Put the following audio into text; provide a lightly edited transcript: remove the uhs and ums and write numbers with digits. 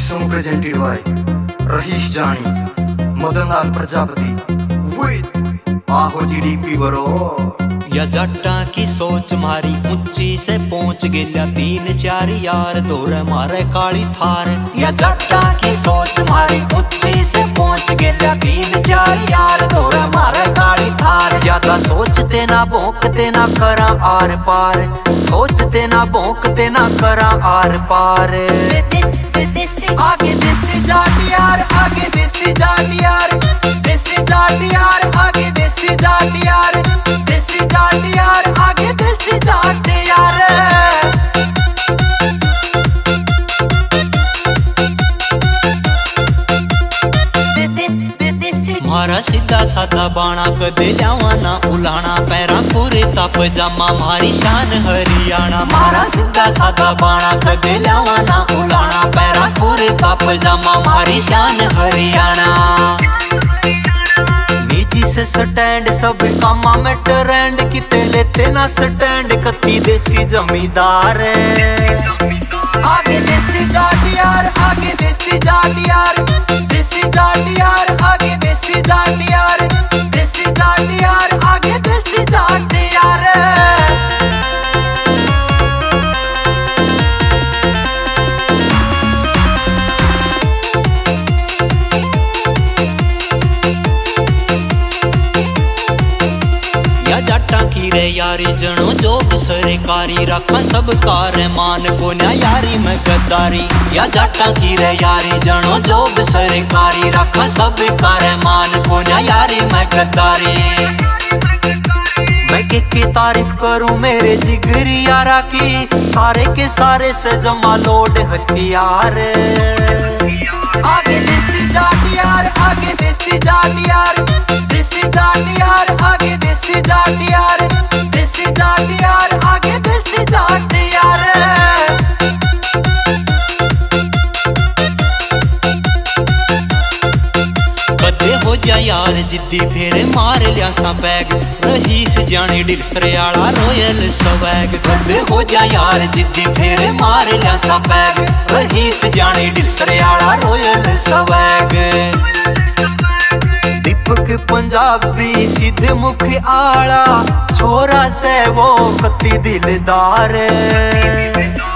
song presented by Rahish Jani, Madan Lal Prajapati with Aho GDP bro। या जट्टा की सोच मारी ऊंची से पहुंच गया 3-4 यार दौरे मारे काली थार। या जट्टा की सोच मारी ऊंची से पहुंच गया 3-4 यार दौरे मारे काली थार। ज्यादा सोचते ना भौंकते ना करा आर पार, सोचते ना भौंकते ना करा आर पार। आगे देसी जाट यार, आगे देसी जाट यार, देसी जाट यार, आगे देसी जाट यार, देसी जाट यार, आगे देसी जाट यार। मारा सीधा साधा बाणा कदे जावा ना उलाना, पैरा पूरे तप जामा मारी शान हरियाणा। मारा सीधा साधा बाणा कदे जावा ना उलाना, पैरा पूरे तप जामा मारी शान हरियाणा। निजी से स्टैंड सब कामा में ट्रेंड, किते लेते ना स्टैंड कत्ती देसी जमींदार। आगे देसी जाट यार, आगे देसी जाट यार, देसी जाट यार, आगे देसी जाट यार, देसी जाट यार, आगे देसी जाट यार। जट्टा की रे यारी जनो जोग सरकारी, रखा सब कार मान को न्या यारी में गद्दारी। या जट्टा की रे यारी जनो जोग सरकारी, रखा सब कार मान को न्या यारी में गद्दारी। मैं के तारीफ करूं मेरे जिगरी यारा की, सारे के सारे से जमा लोड हथियार। आगे देसी जाट यार, आगे देसी जाट यार, देसी जाट यार, आगे देसी जाट यार, देसी जाट यार, आगे देसी जाट यार। कदे हो जा यार जिद्दी फेरे मार लिया सा बैग, रहीस जाने डिलसरियाला रॉयल स्वैग। कदे हो जा यार जिद्दी फेरे मार लिया सा बैग, रहीस जाने डिलसरियाला रॉयल स्वैग। दीपक पंजाबी सीधे मुख आला, छोरा से वो कत्ती दिलदार।